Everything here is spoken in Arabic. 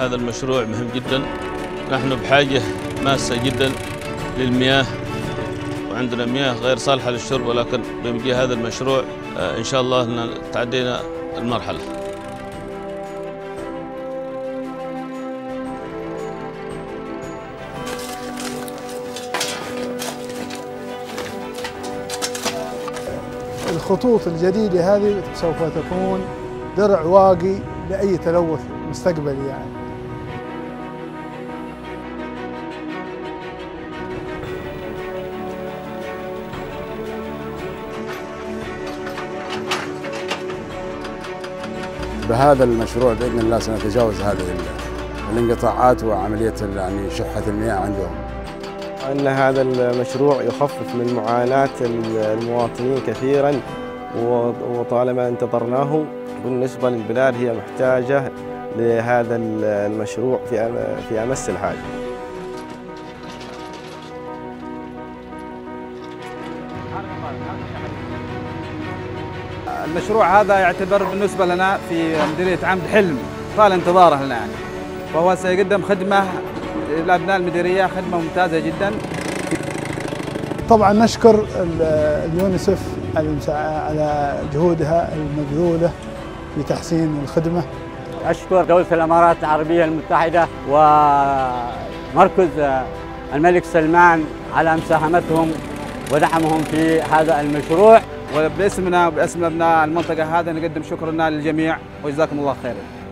هذا المشروع مهم جدا. نحن بحاجة ماسة جدا للمياه، وعندنا مياه غير صالحة للشرب، ولكن بمجي هذا المشروع إن شاء الله تعدينا المرحلة. الخطوط الجديدة هذه سوف تكون درع واقي لأي تلوث مستقبلي يعني. بهذا المشروع بإذن الله سنتجاوز هذه الانقطاعات وعملية يعني شحة المياه عندهم. أن هذا المشروع يخفف من معاناة المواطنين كثيراً، وطالما انتظرناه. بالنسبة للبلاد هي محتاجة لهذا المشروع في أمس الحاجة. المشروع هذا يعتبر بالنسبة لنا في مديرية عمد حلم طال انتظاره لنا يعني، وهو سيقدم خدمة لأبناء المديرية، خدمة ممتازة جدا. طبعا نشكر اليونيسف على جهودها المبذولة في تحسين الخدمة. أشكر دولة الإمارات العربية المتحدة ومركز الملك سلمان على مساهمتهم ودعمهم في هذا المشروع. وباسمنا وباسم أبناء المنطقة هذا نقدم شكرنا للجميع، وجزاكم الله خيرا.